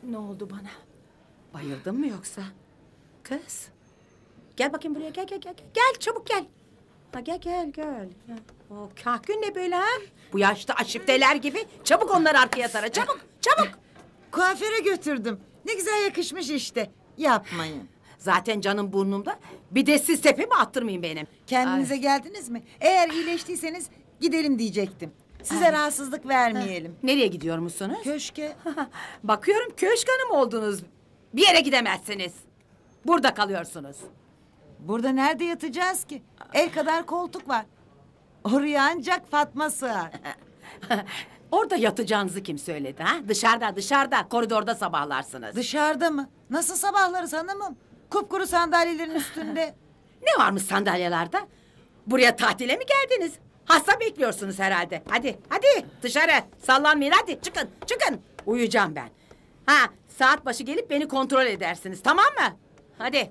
Ne oldu bana? Bayıldın mı yoksa? Kız. Gel bakayım buraya, gel. Gel çabuk gel. Ha, gel. O kahkün ne böyle ha? Bu yaşta aşifteler gibi. Çabuk onları arkaya tara, çabuk. Kuaföre götürdüm. Ne güzel yakışmış işte. Yapmayın. Zaten canım burnumda. Bir de siz tepemi attırmayın benim. Kendinize geldiniz mi? Eğer iyileştiyseniz gidelim diyecektim. Size rahatsızlık vermeyelim. Nereye gidiyor musunuz? Köşke. Bakıyorum köşk hanım oldunuz. Bir yere gidemezsiniz. Burada kalıyorsunuz. Burada nerede yatacağız ki? El kadar koltuk var. Oraya ancak Fatma sığar. Orada yatacağınızı kim söyledi ha? Dışarıda, koridorda sabahlarsınız. Dışarıda mı? Nasıl sabahlarız hanımım? Kupkuru sandalyelerin üstünde. Ne varmış sandalyelerde? Buraya tatile mi geldiniz? Hasta bekliyorsunuz herhalde. Hadi dışarı. Sallanmayın hadi çıkın. Uyuyacağım ben. Ha, saat başı gelip beni kontrol edersiniz, tamam mı? Hadi.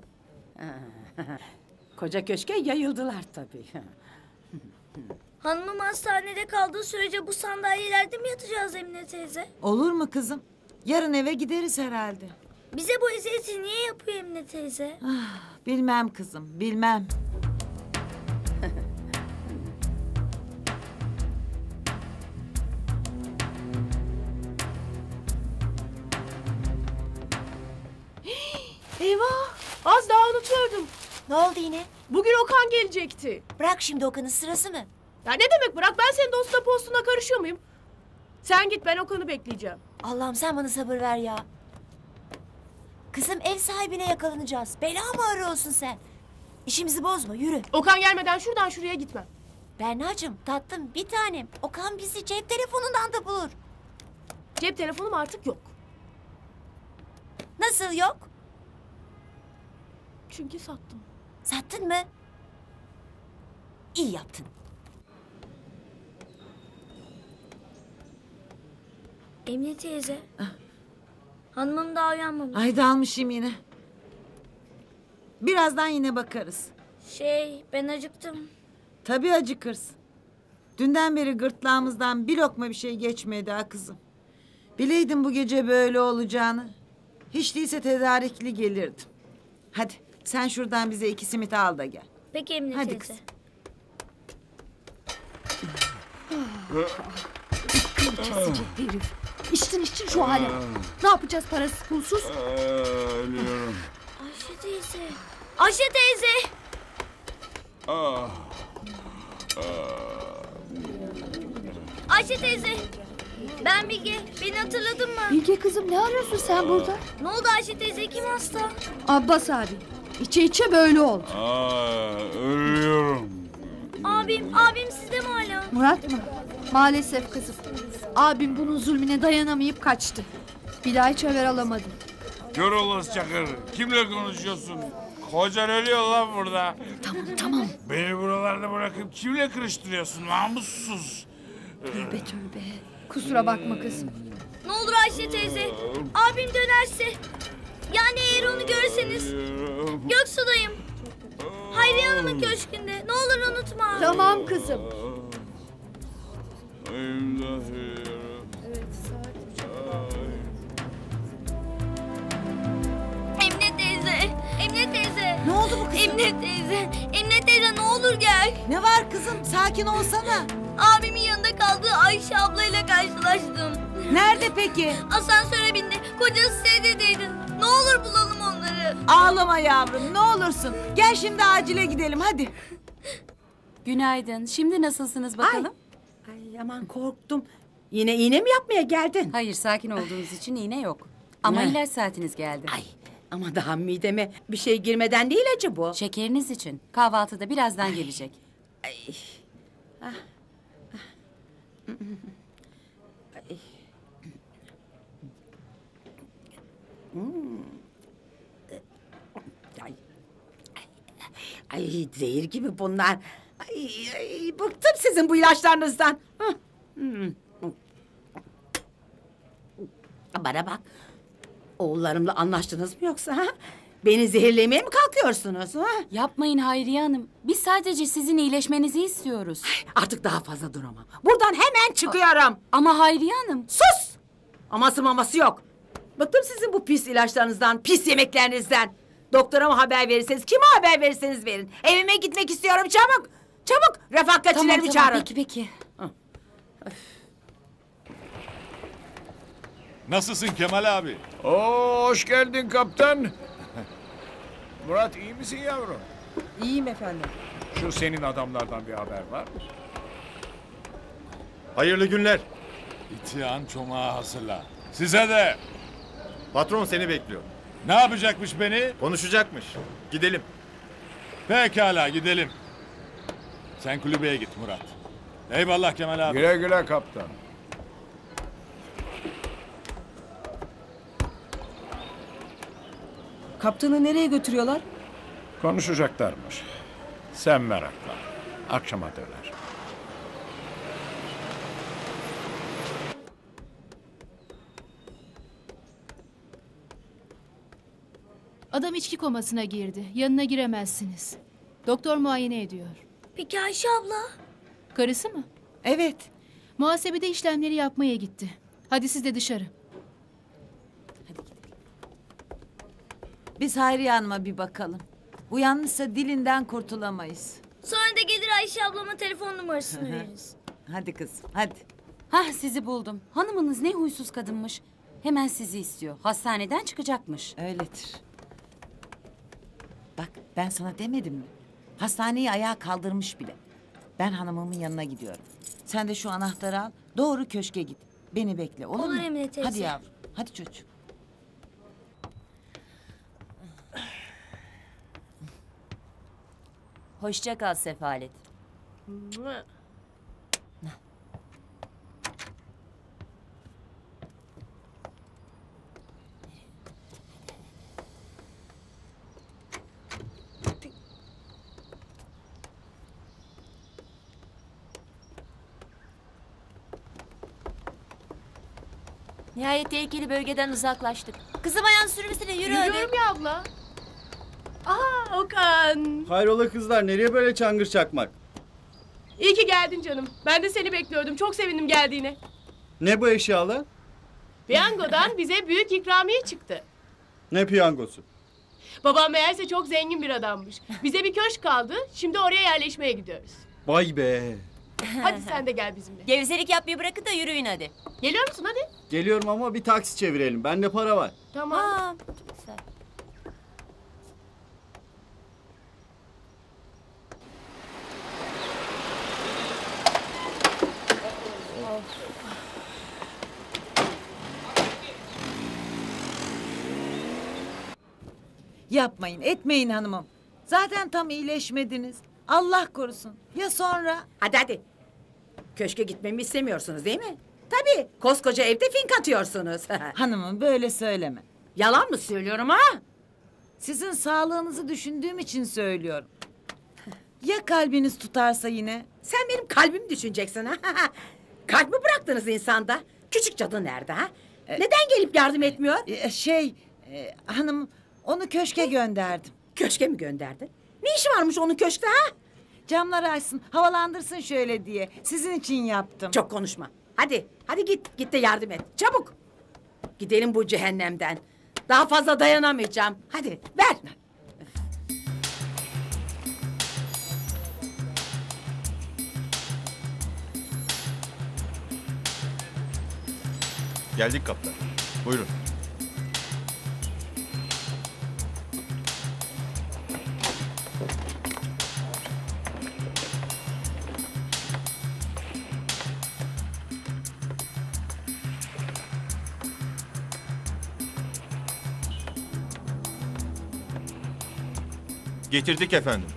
Koca köşke yayıldılar tabii. Hanımım hastanede kaldığı sürece bu sandalyelerde mi yatacağız Emine teyze? Olur mu kızım? Yarın eve gideriz herhalde. Bize bu eziyeti niye yapıyor Emine teyze? Bilmem kızım, bilmem. Eyvah! Az daha unutuyordum. Ne oldu yine? Bugün Okan gelecekti. Bırak şimdi Okan'ın sırası mı? Ya ne demek bırak? Ben senin dostuna postuna karışıyor muyum? Sen git, ben Okan'ı bekleyeceğim. Allah'ım sen bana sabır ver ya. Kızım ev sahibine yakalanacağız. Bela mı arıyorsun sen? İşimizi bozma, yürü. Okan gelmeden şuradan şuraya gitmem. Berna'cığım tatlım bir tanem. Okan bizi cep telefonundan da bulur. Cep telefonum artık yok. Nasıl yok? Çünkü sattım. Sattın mı? İyi yaptın. Emine teyze. Hanımım daha uyanmamış. Ay dalmışım yine. Birazdan yine bakarız. Ben acıktım. Tabii acıkırsın. Dünden beri gırtlağımızdan bir lokma bir şey geçmedi ha kızım. Bileydim bu gece böyle olacağını. Hiç değilse tedarikli gelirdim. Hadi sen şuradan bize 2 simit al da gel. Peki Emine Hadi teyze. kızım. Kesici herif. İçtin şu hale. Ne yapacağız parasız pulsuz? Ölüyorum. Ayşe teyze. Ayşe teyze. Ben Bilge. Beni hatırladın mı? Bilge kızım, ne arıyorsun sen burada? Ne oldu Ayşe teyze? Kim hasta? Abbas abi. İçe böyle oldu. Ölüyorum. Abim sizde mi hala? Murat mı? Maalesef kızım. Abim bunun zulmüne dayanamayıp kaçtı. Bir daha hiç haber alamadım. Kör olası Çakır. Kimle konuşuyorsun? Kocan ölüyor lan burada. Tamam. Beni buralarda bırakıp kimle kırıştırıyorsun namussuz? Tövbe. Kusura bakma kızım. Ne olur Ayşe teyze. Abim dönerse. Yani eğer onu görürseniz. Göksu'dayım. Hayriye Hanım'ın köşkünde. Ne olur unutma. Tamam kızım. Emine teyze. Ne oldu bu kızım? Emine teyze ne olur gel. Ne var kızım? Sakin olsana. Abimin yanında kaldığı Ayşe ablayla karşılaştım. Nerede peki? Asansöre bindi. Kocası sededeydi. Ne olur bulalım onları. Ağlama yavrum, ne olursun. Gel şimdi acile gidelim hadi. Günaydın. Şimdi nasılsınız bakalım? Ay aman korktum. Yine iğne mi yapmaya geldin? Hayır, sakin olduğunuz için iğne yok. Ama Ne? ilaç saatiniz geldi. Ama daha mideme bir şey girmeden değil acı bu. Şekeriniz için. Kahvaltıda birazdan gelecek. Ay zehir gibi bunlar. Ay, bıktım sizin bu ilaçlarınızdan. Bana bak. Oğullarımla anlaştınız mı yoksa? Ha? Beni zehirlemeye mi kalkıyorsunuz? Ha? Yapmayın Hayriye Hanım. Biz sadece sizin iyileşmenizi istiyoruz. Artık daha fazla duramam. Buradan hemen çıkıyorum. Ama Hayriye Hanım. Sus! Aması maması yok. Bıktım sizin bu pis ilaçlarınızdan, pis yemeklerinizden. Doktora mı haber verirseniz, kime haber verirseniz verin. Evime gitmek istiyorum, çabuk. Çabuk, refakatçilerimi çağırın. Peki. Nasılsın Kemal abi? Oo, hoş geldin kaptan. Murat iyi misin yavrum? İyiyim efendim. Şu senin adamlardan bir haber var mı? Hayırlı günler. İtihan çomağı hazırla. Size de. Patron seni bekliyor. Ne yapacakmış beni? Konuşacakmış. Gidelim. Pekala gidelim. Sen kulübeye git Murat. Eyvallah Kemal abi. Güle güle kaptan. Kaptanı nereye götürüyorlar? Konuşacaklarmış. Sen merakla. Akşama döner. Adam içki komasına girdi. Yanına giremezsiniz. Doktor muayene ediyor. Peki Ayşe abla? Karısı mı? Evet. Muhasebede işlemleri yapmaya gitti. Hadi siz de dışarı. Biz Hayriye Hanım'a bir bakalım. Uyanmışsa dilinden kurtulamayız. Sonra da gelir Ayşe ablama telefon numarasını veririz. Hadi kız, hadi. Hah, sizi buldum. Hanımınız ne huysuz kadınmış. Hemen sizi istiyor. Hastaneden çıkacakmış. Öyledir. Bak ben sana demedim mi? Hastaneyi ayağa kaldırmış bile. Ben hanımımın yanına gidiyorum. Sen de şu anahtarı al. Doğru köşke git. Beni bekle olur mu? Olur Emine teyze. Hadi yavrum. Hadi çocuğum. Hoşça kal Sefalet. Nihayet tehlikeli bölgeden uzaklaştık. Kızım ayağını sürmesine yürü hadi. Yürüyorum ya abla. Aa Okan. Hayrola kızlar, nereye böyle çangır çakmak? İyi ki geldin canım. Ben de seni bekliyordum. Çok sevindim geldiğine. Ne bu eşyalar? Piyangodan bize büyük ikramiye çıktı. Ne piyangosu? Babam meğerse çok zengin bir adammış. Bize bir köşk kaldı. Şimdi oraya yerleşmeye gidiyoruz. Vay be. Hadi sen de gel bizimle. Gevezelik yapmayı bırakın da yürüyün hadi. Geliyor musun hadi? Geliyorum ama bir taksi çevirelim. Bende para var. Tamam. Güzel. Yapmayın, etmeyin hanımım. Zaten tam iyileşmediniz. Allah korusun. Ya sonra? Hadi hadi. Köşke gitmemi istemiyorsunuz değil mi? Tabii. Koskoca evde fink atıyorsunuz. Hanımım böyle söyleme. Yalan mı söylüyorum ha? Sizin sağlığınızı düşündüğüm için söylüyorum. Ya kalbiniz tutarsa yine? Sen benim kalbimi düşüneceksin ha? Kalp mi bıraktınız insanda? Küçük cadı nerede ha? Neden gelip yardım etmiyor? Hanım onu köşke gönderdim. Köşke mi gönderdin? Ne işi varmış onun köşkte ha? Camları açsın, havalandırsın şöyle diye. Sizin için yaptım. Çok konuşma. Hadi, hadi git. Git de yardım et. Çabuk. Gidelim bu cehennemden. Daha fazla dayanamayacağım. Hadi ver. Geldik kaptan. Buyurun. Getirdik efendim.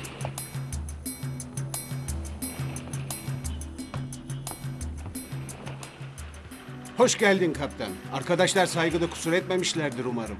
Hoş geldin kaptan. Arkadaşlar saygıda kusur etmemişlerdir umarım.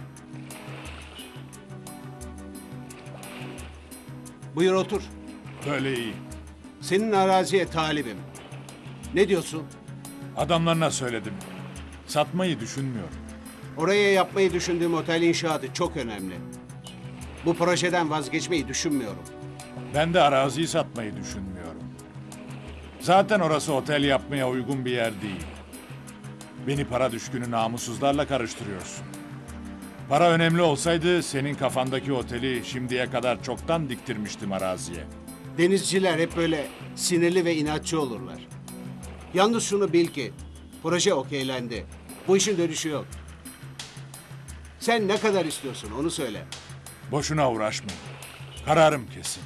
Buyur otur. Böyle iyi. Senin araziye talibim. Ne diyorsun? Adamlarına söyledim. Satmayı düşünmüyorum. Oraya yapmayı düşündüğüm otel inşaatı çok önemli. Bu projeden vazgeçmeyi düşünmüyorum. Ben de araziyi satmayı düşünmüyorum. Zaten orası otel yapmaya uygun bir yer değil. Beni para düşkünü namussuzlarla karıştırıyorsun. Para önemli olsaydı senin kafandaki oteli şimdiye kadar çoktan diktirmiştim araziye. Denizciler hep böyle sinirli ve inatçı olurlar. Yalnız şunu bil ki proje okeylendi. Bu işin dönüşü yok. Sen ne kadar istiyorsun onu söyle. Boşuna uğraşmayın. Kararım kesin.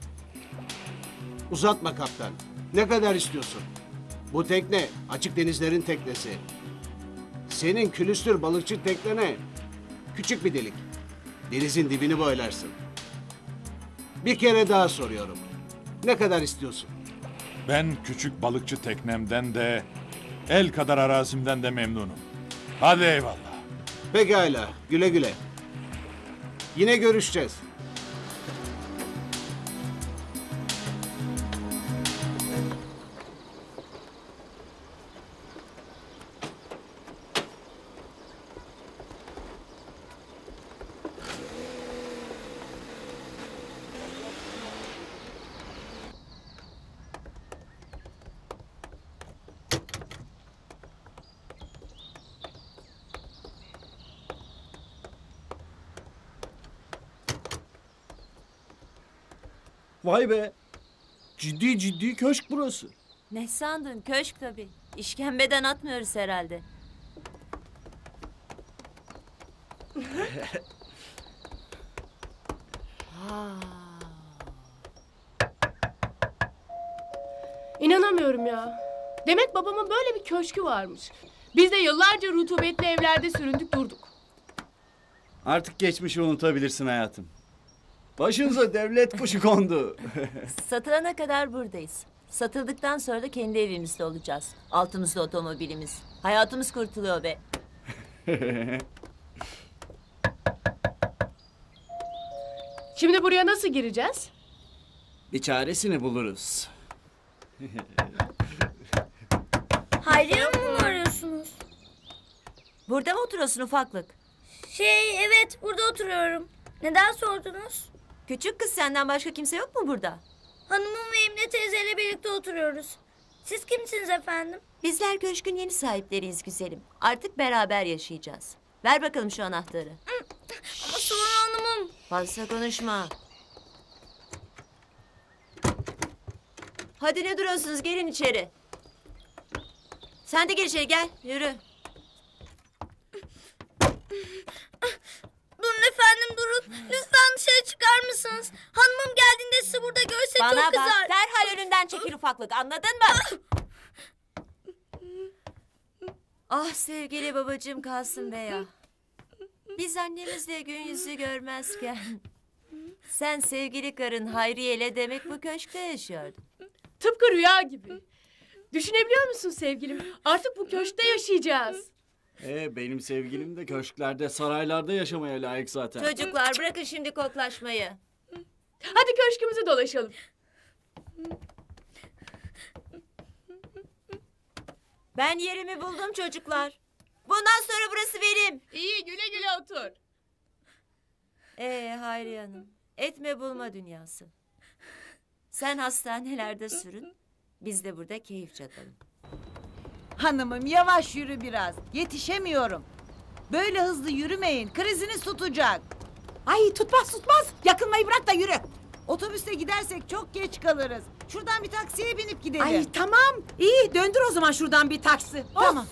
Uzatma kaptan. Ne kadar istiyorsun? Bu tekne açık denizlerin teknesi. Senin külüstür balıkçı teknene küçük bir delik. Denizin dibini boylarsın. Bir kere daha soruyorum. Ne kadar istiyorsun? Ben küçük balıkçı teknemden de el kadar arazimden de memnunum. Hadi eyvallah. Pekala. Güle güle. Yine görüşeceğiz. Vay be. Ciddi ciddi köşk burası. Ne sandın? Köşk tabii. İşkembeden atmıyoruz herhalde. İnanamıyorum ya. Demek babamın böyle bir köşkü varmış. Biz de yıllarca rutubetli evlerde süründük durduk. Artık geçmişi unutabilirsin hayatım. Başınıza devlet kuşu kondu. Satılana kadar buradayız. Satıldıktan sonra da kendi evimizde olacağız. Altımızda otomobilimiz. Hayatımız kurtuluyor be. Şimdi buraya nasıl gireceğiz? Bir çaresini buluruz. Hayriye Hanım'ı mı arıyorsunuz? Burada mı oturuyorsun ufaklık? Evet burada oturuyorum. Neden sordunuz? Küçük kız senden başka kimse yok mu burada? Hanımım ve Emine teyzeyle birlikte oturuyoruz. Siz kimsiniz efendim? Bizler köşkün yeni sahipleriyiz güzelim. Artık beraber yaşayacağız. Ver bakalım şu anahtarı. Ama sonra hanımım. Fazla konuşma. Hadi ne duruyorsunuz? Gelin içeri. Sen de gel içeri gel. Yürü. Durun efendim durun. Lütfen dışarı çıkar mısınız? Hanımım geldiğinde sizi burada görse Bana çok kızar. bak derhal önünden çekil ufaklık anladın mı? Ah sevgili babacığım Kasım Bey ya. Biz annemizle gün yüzü görmezken sen sevgili karın Hayriye'yle demek bu köşkte yaşıyordun. Tıpkı rüya gibi. Düşünebiliyor musun sevgilim? Artık bu köşkte yaşayacağız. Benim sevgilim de köşklerde, saraylarda yaşamaya layık zaten. Çocuklar bırakın şimdi koklaşmayı. Hadi köşkümüzü dolaşalım. Ben yerimi buldum çocuklar. Bundan sonra burası benim. İyi güle güle otur. Hayriye Hanım, etme bulma dünyası. Sen hastanelerde sürün, biz de burada keyif çatalım. Hanımım yavaş yürü biraz. Yetişemiyorum. Böyle hızlı yürümeyin. Kriziniz tutacak. Ay tutmaz. Yakınmayı bırak da yürü. Otobüste gidersek çok geç kalırız. Şuradan bir taksiye binip gidelim. Ay tamam. İyi döndür o zaman şuradan bir taksi. Tamam.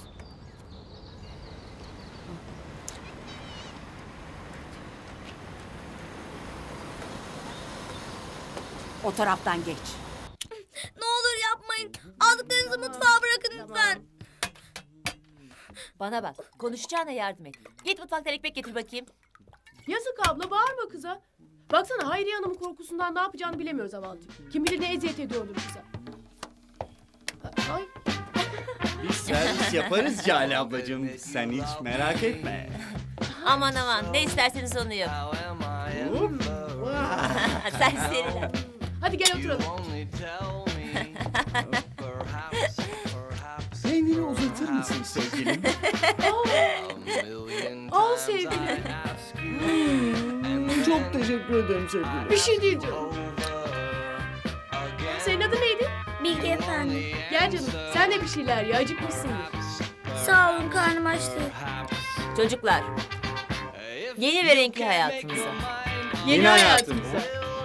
O taraftan geç. Ne olur yapmayın. Aldıklarınızı mutfağa bırakın lütfen. Bana bak, konuşacağına yardım et. Git mutfaktan ekmek getir bakayım. Yazık abla bağırma kıza. Baksana Hayriye Hanım'ın korkusundan ne yapacağını bilemiyoruz zavallı. Kim bilir ne eziyet ediyordur kıza. Ay. Biz servis yaparız Cale ablacığım. Sen hiç merak etme. Aman ne isterseniz onu yap. Serseriler. Hadi gel oturalım. Peyniri uzatır mısın sevgilim? Al sevgilim. Çok teşekkür ederim sevgilim. Bir şey değil canım. Senin adın neydi? Bilge efendim. Gel canım sen de bir şeyler ye acıkmışsındır. Sağ olun, karnım açtı. Çocuklar, yeni ve renkli hayatımıza. Yeni hayatımıza.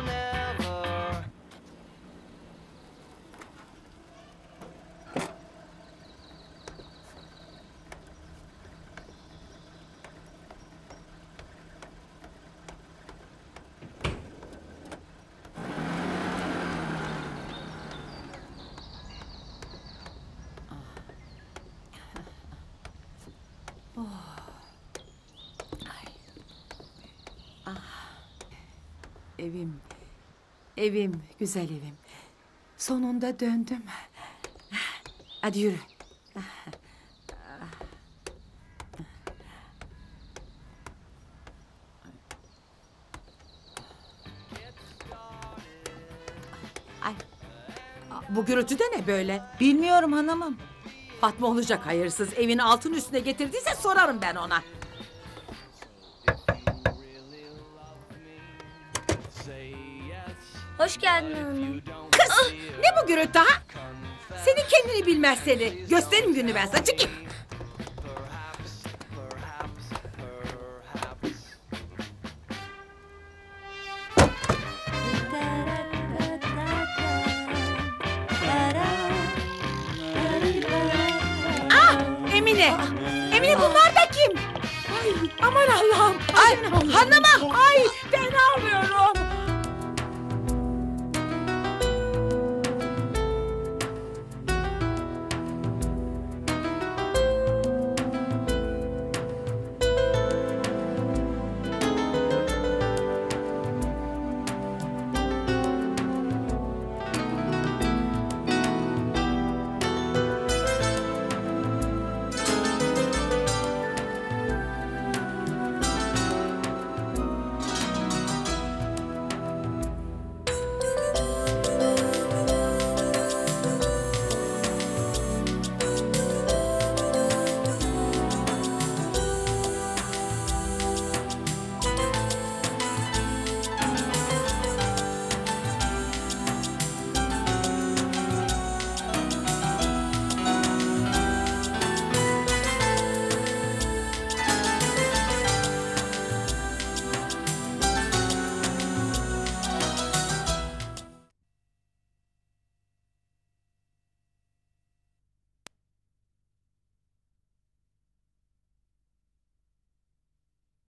Evim, evim, güzel evim. Sonunda döndüm. Hadi yürü. Ay, bu gürültü de ne böyle? Bilmiyorum hanımım. Fatma olacak hayırsız. Evin altın üstüne getirdiyse sorarım ben ona. Hoş geldin hanım. Kız, ne bu gürültü ha? Senin kendini bilmez seni. Gösterim günü ben sana. Çık git. Ah, Emine. Emine bunlar da kim? Ay, aman Allah'ım. Ay, hanıma. Ay, ben ağlıyorum.